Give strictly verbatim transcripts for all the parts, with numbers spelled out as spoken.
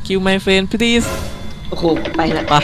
kill my friend please โอ้โหไปละปะ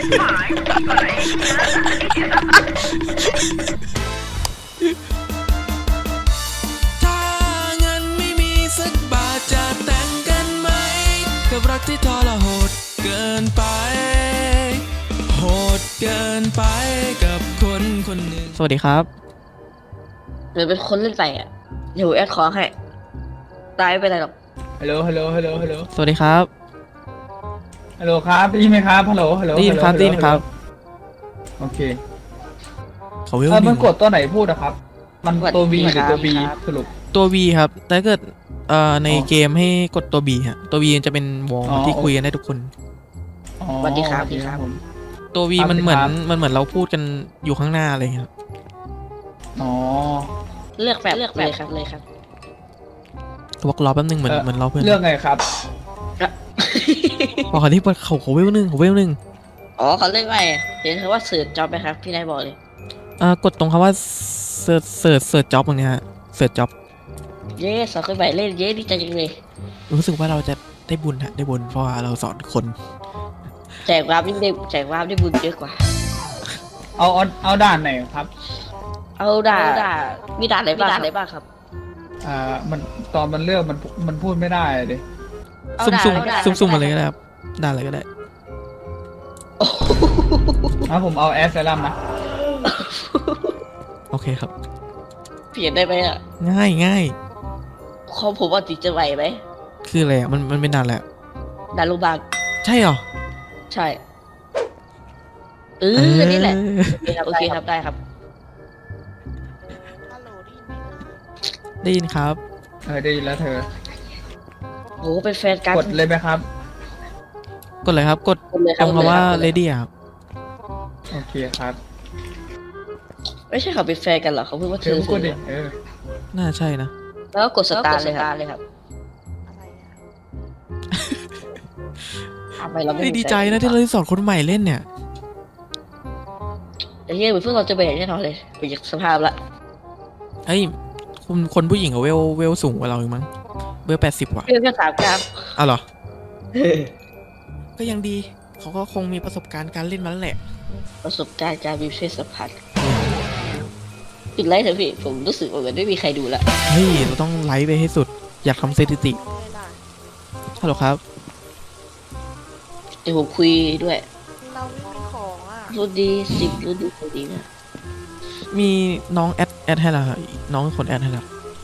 ถ้าเงินไม่มีสักบาทจะแต่งกันไหมกับรักที่ทรหดเกินไปโหดเกินไปกับคนคนหนึ่งสวัสดีครับเดี๋ยวเป็นคนเล่นไปอ่ะเดี๋ยวแอดขอให้ตายไปไหนหรอกฮัลโหลฮัลโหลฮัลโหลฮัลโหลสวัสดีครับฮัลโหลครับได้ยินไหมครับฮัลโหลฮัลโหลได้ยินครับได้ยินครับโอเคเขาเวลมันกดตัวไหนพูดนะครับมันตัว V หรือตัว B สรุปตัว V ครับแต่เกิดเอ่อในเกมให้กดตัว B ฮะตัว V จะเป็นวอลที่คุยกันได้ทุกคนสวัสดีครับสวัสดีครับตัว V มันเหมือนมันเหมือนเราพูดกันอยู่ข้างหน้าอะไรครับอ๋อเลือกแบบเลือกแบบครับเลยครับตัวรอแป๊บนึงเหมือนเหมือนเราเพื่อนเลือกไงครับบอกเขาที่เขาเขาเวลนึงเขาเวลนึงอ๋อเขาเลือกไว้เห็นเขาว่าเสิร์ชจ็อบไหมครับพี่นายบอกเลยอ่ากดตรงคำว่าเสิร์ชเสิร์ชเสิร์ชจ็อบตรงนี้ฮะเสิร์ชจ็อบเย้สอนขึ้นไปเล่นเย้ดีใจจังเลยรู้สึกว่าเราจะได้บุญฮะได้บุญเพราะว่าเราสอนคนแจกวาร์ปได้แจกวาร์ปได้บุญเยอะกว่าเอาเอาเอาด่านไหนครับเอาด่านมีด่านอะไรบ้างอะไรบ้างครับอ่ามันตอนมันเลือกมันมันพูดไม่ได้เลยซุ่มซุ่มซุ่มซุ่มอะไรก็ได้ครับด่านอะไรก็ได้อ่ะผมเอาแอสเซรัมนะโอเคครับเปลี่ยนได้ไหมอ่ะง่ายง่ายข้อผมว่าติดจะไหวไหมคืออะไรอ่ะมันมันเป็นด่านแหละด่านโรงพยาบาลใช่หรอใช่เออนี่แหละโอเคครับได้ครับได้ยินครับเออได้ยินแล้วเธอโหเป็นแฟนกันกดเลยไหมครับกดเลยครับกดตรงคำว่า ready ครับโอเคครับไม่ใช่เขาเป็นแฟนกันหรอเขาพูดว่าเธอกดดิเออน่าใช่นะแล้วก็กดสตาร์เลยครับเลยครับอะไรเราไม่ดีใจนะที่เราสอนคนใหม่เล่นเนี่ยไอ้เหี้ยเหมือนพวกเราจะไปแน่นอนเลยไปจากสภาพละเฮ้ยคุณคนผู้หญิงกับเวลเวลสูงกว่าเราอีกมั้งเวลแปดสิบว่ะเวลแค่สามกรัมอ้าวเหรอก็ยังดีเขาก็คงมีประสบการณ์การเล่นมาแล้วแหละประสบการณ์การมีเพศสัมพันธ์ปิดไลฟ์เถอะพี่ผมรู้สึกว่ามันไม่มีใครดูละเฮ้ยเราต้องไลฟ์ไปให้สุดอยากทำสถิติฮัลโหลครับเดี๋ยวผมคุยด้วยเราไม่มีของอ่ะรุ่นดีสิบรุ่นดีคนดีนะมีน้องแอดแอดให้แล้วน้องคนแอดให้แล้ว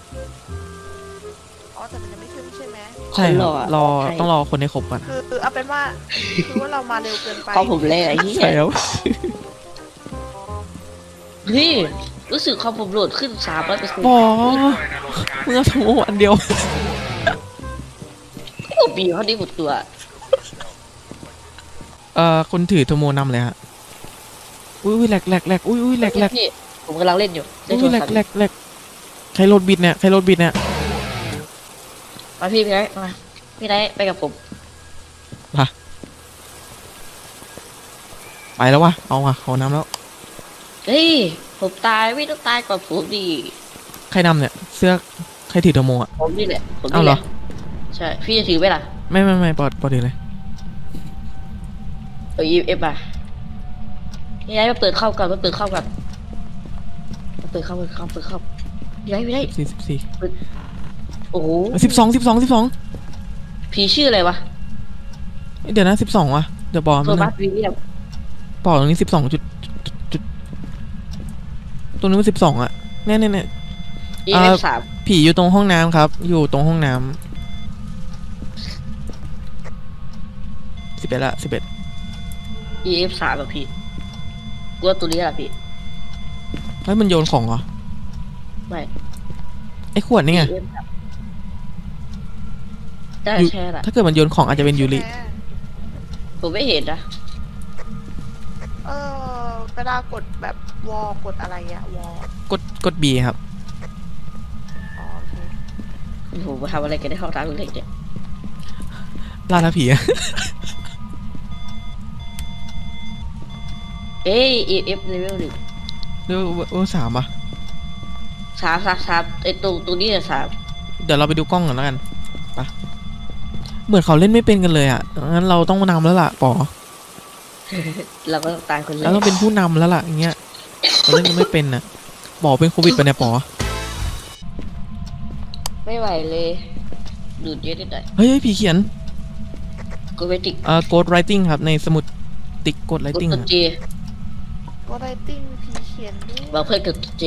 อ๋อแต่มันยังไม่ขึ้นใช่ไหมใช่รอรอต้องรอคนให้ครบก่อนคือเอาเป็นว่าคือว่าเรามาเร็วเกินไปเพราะผมเล่ไอ้นี่ใช่แล้วนี่รู้สึกความผมโหลดขึ้นสามร้อยเปอร์เซ็นต์บอเมื่อสมมติวันเดียวผมบีเขาดีหมดตัวเอ่อคนถือโทโมนำเลยฮะอุ้ยแหลกแหลกแหลกอุ้ยอุ้ยแหลกแหลกผมกำลังเล่นอยู่อุ้ยแหลกแหลกแหลกใครโหลดบิดเนี่ยใครโหลดบิดเนี่ยมาพี่พี่ไนท์มาพี่ไนท์ไปกับผมมาไปแล้ววะเอาว่ะเขานำแล้วเฮ้ยผมตายไม่ต้องตายก่อนผมดีใครนำเนี่ยเสื้อใครถือโทโมอ่ะผมนี่แหละผมนี่แหละใช่พี่จะถือไหมล่ะไม่ไม่ไม่ปลอดปลอดถือเลยเออเอฟอ่ะพี่ไนท์มาเปิดเข้าก่อนมาเปิดเข้าก่อนมาเปิดเข้าเปิดเข้าเปิดเข้าพี่ไนท์พี่ไนท์สี่สิบสี่โอ้โหสิบสองสิบสองสิบสองผีชื่ออะไรวะเดี๋ยวนะสิบสองวะเดี๋ยวบอกมันนะบอกตรงนี้สิบสองจุดจุดตรงนี้มันสิบสองอ่ะแน่แน่แน่ผีอยู่ตรงห้องน้ำครับอยู่ตรงห้องน้ำสิบเอ็ดละสิบเอ็ดอี เอฟ สามแบบพี่กลัวตัวนี้แหละพี่เฮ้ยมันโยนของเหรอไม่ไอ้ขวดนี่ไงได้แช่ละถ้าเกิดมันโยนของอาจจะเป็นยูริผมไม่เห็นนะเออเวลากดแบบวอลกดอะไรอะวอลกดกดบีครับอ๋อโอเคผมทำอะไรกันในห้องน้ำเล็กเนี่ยล่าท้าผีเอ้ยเอฟเลเวลหนึ่งเลเวลสามอ่ะสามสามสามไอตรงตรงนี้เนี่ยสามเดี๋ยวเราไปดูกล้องกันแล้วกันไปเหมือนเขาเล่นไม่เป็นกันเลยอ่ะงั้นเราต้องนำแล้วล่ะป๋อเราก็ต้องตายคนแรแล้วกต้องเป็นผู้นำแล้วล่ะอย่างเงี้ยเราเล่นกันไม่เป็นนะป๋อเป็นโควิดไปเนี่ยป๋อไม่ไหวเลยดูดเยอะนิดหน่อยเฮ้ยผีเขียนกูไปติกเอ่อ Ghost Writing ครับในสมุดติ๊ก Ghost กด Writing ตัวครับเจก็ได้ติ้งพีเขียนด้วยบอกเพื่อนกดตัวเจ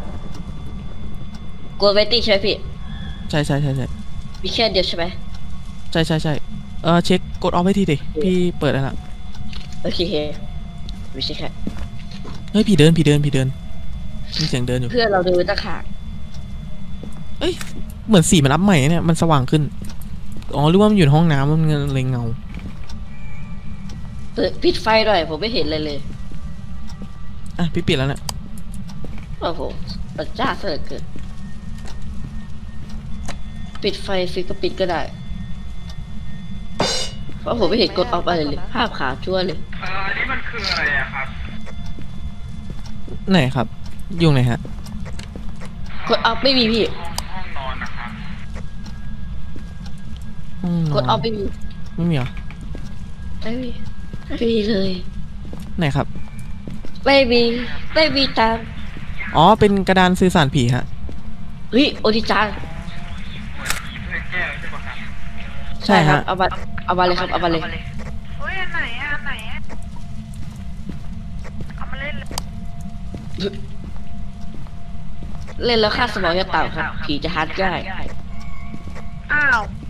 กูไปติกใช่ไหมพี่ใช่ใช่ใช่ใช่มีแค่เดียวใช่ไหมใช่ใช่ใช่เออเช็คกดออฟให้ทีดิพี่เปิดแล้วล่ะโอเคไม่ใช่แค่เฮ้ยผีเดินผีเดินผีเดินมีเสียงเดินอยู่เพื่อนเราเดินตะขาบเอ้ยเหมือนสีมันอัพใหม่เนี่ยมันสว่างขึ้นอ๋อหรือว่ามันอยู่ในห้องน้ำมันเลยเงาเปิดปิดไฟหน่อยผมไม่เห็นเลยเลยอ่ะพี่ปิดแล้วเนี่ยโอ้โหประจ้าเสือเกินปิดไฟฟิกก็ปิดก็ได้เพราะผมไม่เห็นกดออฟอะไรเลยภาพขาวชั่วเลยเอออันนี้มันคืออะไรอะครับไหนครับอยู่ไหนฮะกดออฟไม่มีพี่ห้องนอนนะครับห้องนกดออฟไม่มีไม่มีเหรอไม่มีไม่มีเลยไหนครับไม่มีไม่มีตังค์อ๋อเป็นกระดานสื่อสารผีฮะเฮ้ยโอดิจังใช่ฮะครับเอามาเอามาเลยครับเอามาเลยเฮ้ยอันไหนอะอันไหนอะเอามาเล่นเลยเล่นแล้วค่าสมองจะต่ำครับผีจะฮัดง่ายอ้าว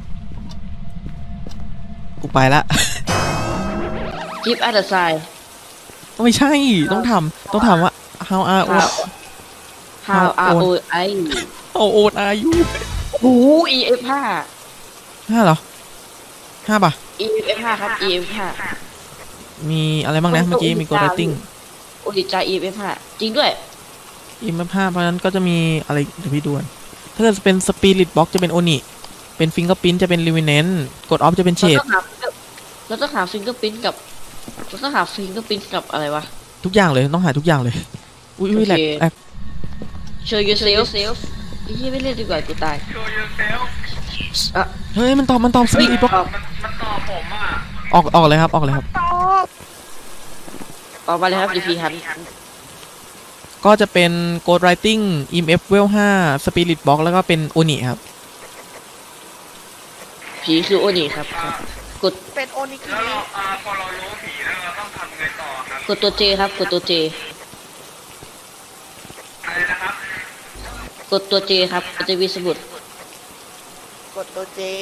กูไปละกิฟต์อัลเดอร์ไซไม่ใช่ต้องทำต้องถามว่า how are you How are o I how old are you โอ้โห E F ห้าห้าเหรอห้าป่ะ E F ห้าครับ E F ห้ามีอะไรบ้างนะเมื่อกี้มี Ghost Writing โอดิจา E F ห้าจริงด้วยอีมห้าเพราะฉะนั้นก็จะมีอะไรเดี๋ยวพี่ดูก่อนถ้าเกิดเป็น Spirit Box จะเป็นโอนิเป็น Fingerprint จะเป็น Luminance กด Off จะเป็นเฉดเราต้องหาฟิงเกอร์พิ้นกับเราต้องหาฟิงเกอร์พิ้นกับอะไรวะทุกอย่างเลยต้องหาทุกอย่างเลยอุ้ยอุ้ยแหลกโอเคแหลก Show yourself ไอ้เหี้ยไม่เล่นดีกว่ากูตาย Show yourself อ่ะเฮ้ยมันตอบมันตอบ Spirit Box ออกมันมันตอบผมอ่ะออกออกเลยครับออกเลยครับตอบออกมาเลยครับดีพีฮันก็จะเป็น Ghost Writing อี เอ็ม เอฟ Level ห้า Spirit Box แล้วก็เป็นโอนิครับผีคือโอนี่ครับครับกดเป็นโอนิคิแล้วริเราอ่าพอเรารู้ผีแล้วเราต้องทำไงต่อครับกดตัว J ครับกดตัว J อะไรนะครับกดตัว J ครับมันจะมีสมุดกดตัวเจ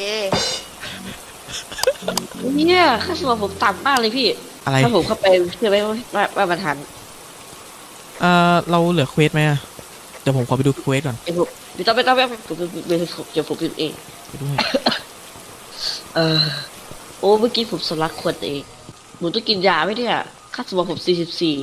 เนี่ยค่าสมองผมต่ำมากเลยพี่อะไรถ้าผมเข้าไปเชื่อไหมว่าว่าว่ามันทันเอ่อเราเหลือเควสไหมอะเดี๋ยวผมขอไปดูเควสก่อนเดี๋ยวผมไม่ต้องไม่ต้องไม่ต้องผมผมเดี๋ยวผมพิมพ์เองไปด้วยเออโอ้เมื่อกี้ผมสลักขวดเองผมต้องกินยาไหมเนี่ยค่าสมองผมสี่สิบสี่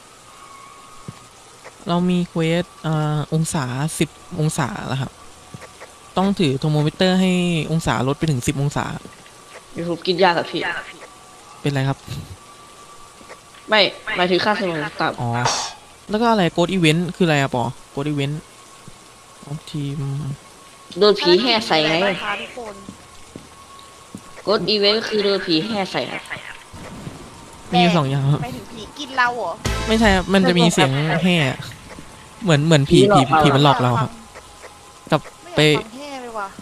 เรามีเควสเอ่อองศาสิบองศาแล้วครับต้องถือโทรโมมิเตอร์ให้องศาลดไปถึงสิบองศาเดี๋ยวผมกินยากับพี่เป็นไรครับไม่หมายถึงค่าสมองต่อ๋อ แล้วก็อะไรโกดอีเวนต์คืออะไรอะปอโกดอีเวนต์ของทีมำโดนผีแห่ใส่ไงนะคะทุกคนกดอีเวนต์ก็คือโดนผีแห่ใส่ครับมีอยู่สองอย่างครับไปถึงผีกินเราเหรอไม่ใช่ครับมันจะมีเสียงแห่เหมือนเหมือนผีผีผีมันหลอกเราครับ กับไม่ไปอยากฟังแห่เลยว่ะ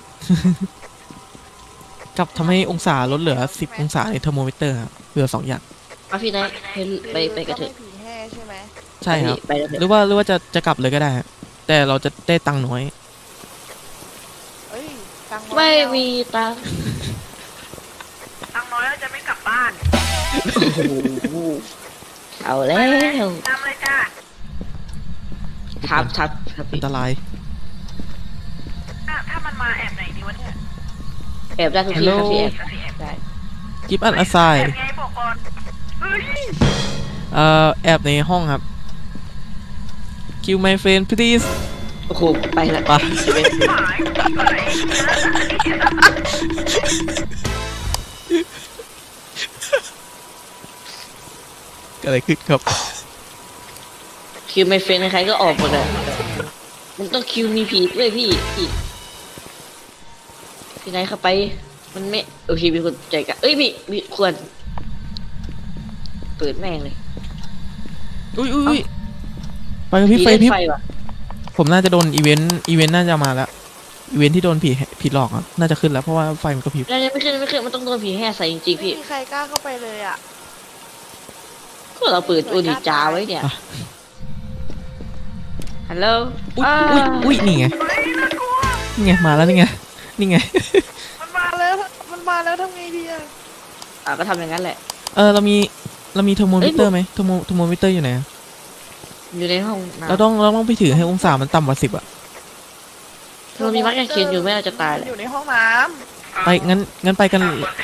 กับทำให้องศาลดเหลือสิบองศาในเทอร์โมมิเตอร์ครับเหลือสองอย่างมาพี่นายไปไปไปกันเถอะผีแห่ใช่ไหมใช่ครับไปกันเถหรือะอว่าหรือว่าจะจะกลับเลยก็ได้ครับแต่เราจะได้ตังค์น้อยเอ้ยตังค์น้อยไม่มีตังค์ตังค์น้อยเราจะไม่กลับบ้านเอาแล้วตามเลยจ้าทับทับทับอันตรายถ้าถ้ามันมาแอบไหนดีวะเนี่ยแอบได้ทุกทีครับพี่แอบแอบได้กิฟต์อันอ s ไซแอบไงบอกก่อนเฮ้ยเอ่อแอบในห้องครับ kill my friend please โอ้โหไปละไปหายอะไรเกิดอะไรขึ้นครับคิวไม่เฟนใครก็ออกหมดเลยมันต้องคิวมีผีด้วยพี่พี่พี่นายเข้าไปมันไม่โอเคมีคนใจกันเอ้ยมีมีควรเปิดแม่งเลยอุ้ยอุ้ยอุ้ยไปกับพี่ไฟพี่ไฟว่ะผมน่าจะโดนอีเวนต์อีเวนต์น่าจะมาแล้วอีเวนต์ที่โดนผีผีหลอกอ่ะน่าจะขึ้นแล้วเพราะว่าไฟมันกระพริบแล้วไม่ขึ้นไม่ขึ้นมันต้องโดนผีแห่ใส่จริงๆไม่พี่มีใครกล้าเข้าไปเลยอ่ะก็เราเปิดโอนิจาไว้เนี่ยฮัลโหลอุ้ยอุ้ยอุ้ยนี่ไงนี่ไงมาแล้วนี่ไงนี่ไงมันมาแล้วมันมาแล้วทำไงดีอ่ะอ่ะก็ทำอย่างนั้นแหละเออเรามีเรามีเทอร์โมมิเตอร์ไหมเทอร์โมเทอร์โมมิเตอร์อยู่ไหนอยู่ในห้องน้ำเราต้องเราต้องไปถือให้องศามันต่ำกว่าสิบอะเรามีมักกะเขียนอยู่ไม่เราจะตายมันเลยอยู่ในห้องน้ไปงั้นงั้นไปกัน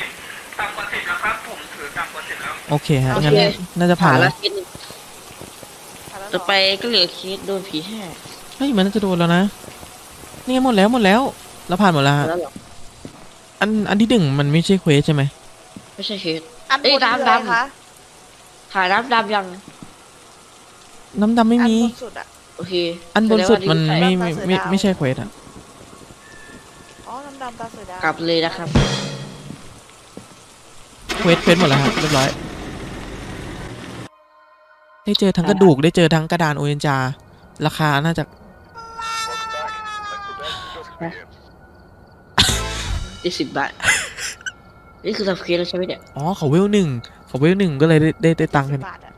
โอเคฮะงั้นน่าจะผ่านแล้แล้ว วเคสหนึ่งำต่อไปก็เหลือเคสโดนผีแห่เฮ้ยมันน่าจะโดนแล้วนะนี่ไงหมดแล้วหมดแล้วเราผ่านหมดแล้วฮะแล้วเหรออันอันที่หนึ่งมันไม่ใช่เควสใช่ไหมไม่ใช่เคสอันบเอ้ยนคือดำอะไรดำคะถ่ายน้ำดำยังน้ำดำไม่อันมีบนสุดอ่ะโอเคอันบนสุดมันแสดงว่าไม่ไม่ไม่ไม่ใช่เควสอะอ๋อน้ำดำตาเสือดาวกลับเลยนะครับเควสเควสหมดแล้วฮะเรียบร้อยได้เจอทั้งกระดูกได้เจอทั้งกระดานโอเอนจาราคาน่าจะได้สิบบาท นี่คือทำเคสแล้วใช่ไหมเนี่ยอ๋อเขาเวลหนึ่งเขาเวลหนึ่งก็เลยได้ได้ได้ตังค์กันบาทอะ